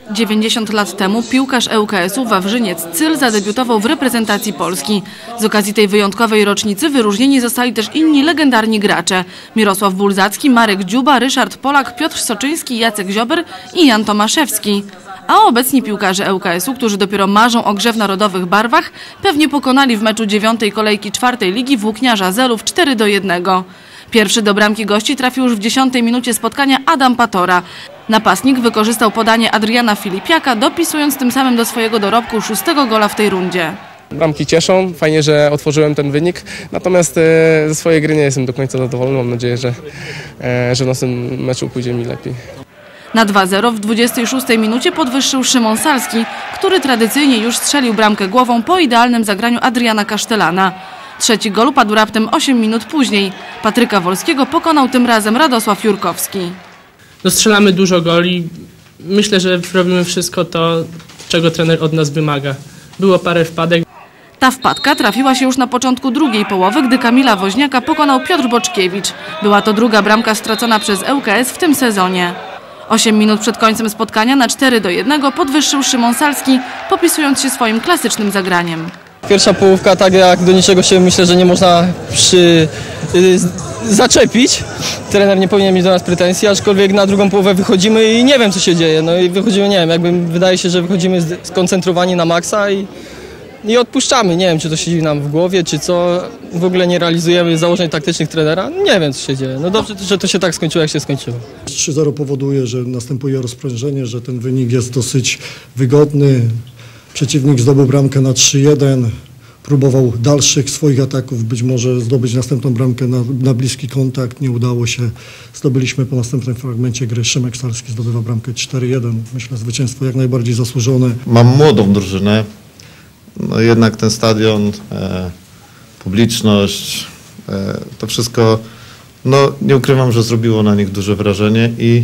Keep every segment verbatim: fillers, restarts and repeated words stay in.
dziewięćdziesiąt lat temu piłkarz E U K S u Wawrzyniec Cyl zadebiutował w reprezentacji Polski. Z okazji tej wyjątkowej rocznicy wyróżnieni zostali też inni legendarni gracze. Mirosław Bulzacki, Marek Dziuba, Ryszard Polak, Piotr Soczyński, Jacek Ziober i Jan Tomaszewski. A obecni piłkarze E U K S u, którzy dopiero marzą o grze w narodowych barwach, pewnie pokonali w meczu dziewiątej kolejki czwartej ligi Włókniarza Zelów cztery do jednego. Pierwszy do bramki gości trafił już w dziesiątej minucie spotkania Adam Patora. Napastnik wykorzystał podanie Adriana Filipiaka, dopisując tym samym do swojego dorobku szóstego gola w tej rundzie. Bramki cieszą, fajnie, że otworzyłem ten wynik, natomiast ze swojej gry nie jestem do końca zadowolony. Mam nadzieję, że, że w następnym meczu pójdzie mi lepiej. Na dwa zero w dwudziestej szóstej minucie podwyższył Szymon Salski, który tradycyjnie już strzelił bramkę głową po idealnym zagraniu Adriana Kasztelana. Trzeci gol padł raptem osiem minut później. Patryka Wolskiego pokonał tym razem Radosław Jurkowski. No, strzelamy dużo goli. Myślę, że robimy wszystko to, czego trener od nas wymaga. Było parę wpadek. Ta wpadka trafiła się już na początku drugiej połowy, gdy Kamila Woźniaka pokonał Piotr Boczkiewicz. Była to druga bramka stracona przez E U K S w tym sezonie. Osiem minut przed końcem spotkania na cztery do jednego podwyższył Szymon Salski, popisując się swoim klasycznym zagraniem. Pierwsza połówka, tak jak do niczego się myślę, że nie można przy, y, zaczepić. Trener nie powinien mieć do nas pretensji, aczkolwiek na drugą połowę wychodzimy i nie wiem, co się dzieje. No i wychodzimy, nie wiem, jakby wydaje się, że wychodzimy skoncentrowani na maksa i, i odpuszczamy. Nie wiem, czy to siedzi nam w głowie, czy co. W ogóle nie realizujemy założeń taktycznych trenera. Nie wiem, co się dzieje. No dobrze, że to się tak skończyło, jak się skończyło. trzy zero powoduje, że następuje rozprężenie, że ten wynik jest dosyć wygodny. Przeciwnik zdobył bramkę na trzy jeden, próbował dalszych swoich ataków, być może zdobyć następną bramkę na, na bliski kontakt, nie udało się. Zdobyliśmy po następnym fragmencie gry, Szymek Salski zdobywa bramkę cztery jeden, myślę, zwycięstwo jak najbardziej zasłużone. Mam młodą drużynę, no jednak ten stadion, e, publiczność, e, to wszystko, no nie ukrywam, że zrobiło na nich duże wrażenie i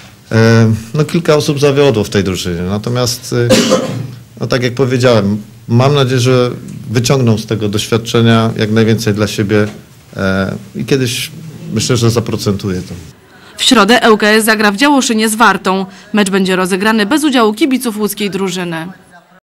e, no, kilka osób zawiodło w tej drużynie, natomiast e, no tak jak powiedziałem, mam nadzieję, że wyciągną z tego doświadczenia jak najwięcej dla siebie e, i kiedyś myślę, że zaprocentuje to. W środę E U K S zagra w Działoszynie z Wartą. Mecz będzie rozegrany bez udziału kibiców łódzkiej drużyny.